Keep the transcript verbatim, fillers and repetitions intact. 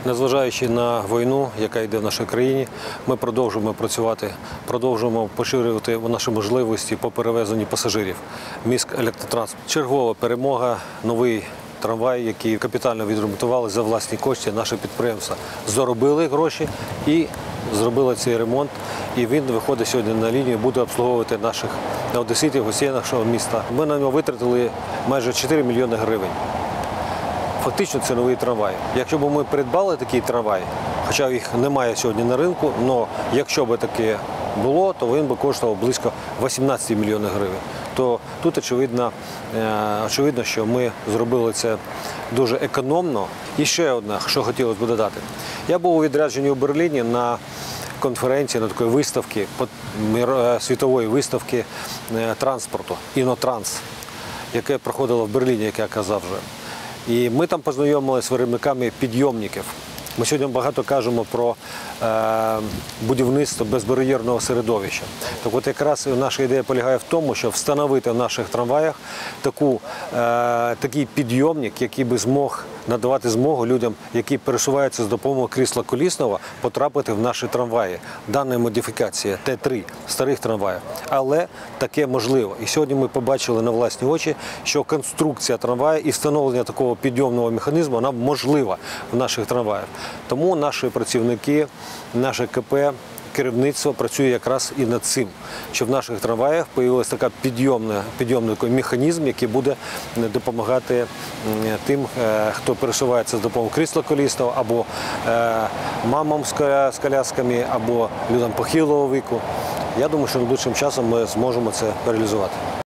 Незважаючи на війну, яка йде в нашій країні, ми продовжуємо працювати, продовжуємо поширювати наші можливості по перевезенню пасажирів. Міськелектротранспорт. Чергова перемога, новий трамвай, який капітально відремонтували за власні кошти, наші підприємства заробили гроші і зробили цей ремонт. І він виходить сьогодні на лінію, буде обслуговувати наших одеситів, гостей нашого міста. Ми на нього витратили майже чотири мільйони гривень. Фактично це новий трамвай. Якщо б ми придбали такий трамвай, хоча їх немає сьогодні на ринку, але якщо б таке було, то він би коштував близько вісімнадцять мільйонів гривень. То тут очевидно, очевидно, що ми зробили це дуже економно. І ще одне, що хотілося б додати. Я був у відрядженні у Берліні на конференції, на такої виставки, світової виставки транспорту, «Інотранс», яке проходило в Берліні, як я казав вже. І ми там познайомилися з виробниками підйомників. Ми сьогодні багато кажемо про е, будівництво безбар'єрного середовища. Так от якраз наша ідея полягає в тому, щоб встановити в наших трамваях таку, е, такий підйомник, який би змог надавати змогу людям, які пересуваються з допомогою крісла колісного, потрапити в наші трамваї. Дана модифікація Т три старих трамваїв. Але таке можливо. І сьогодні ми побачили на власні очі, що конструкція трамваю і встановлення такого підйомного механізму вона можлива в наших трамваях. Тому наші працівники, наше КП, керівництво працює якраз і над цим, щоб в наших трамваях з'явився такий підйомний, підйомний механізм, який буде допомагати тим, хто пересувається з допомогою крісла колісного, або мамам з колясками, або людям похилого віку. Я думаю, що найближчим часом ми зможемо це реалізувати.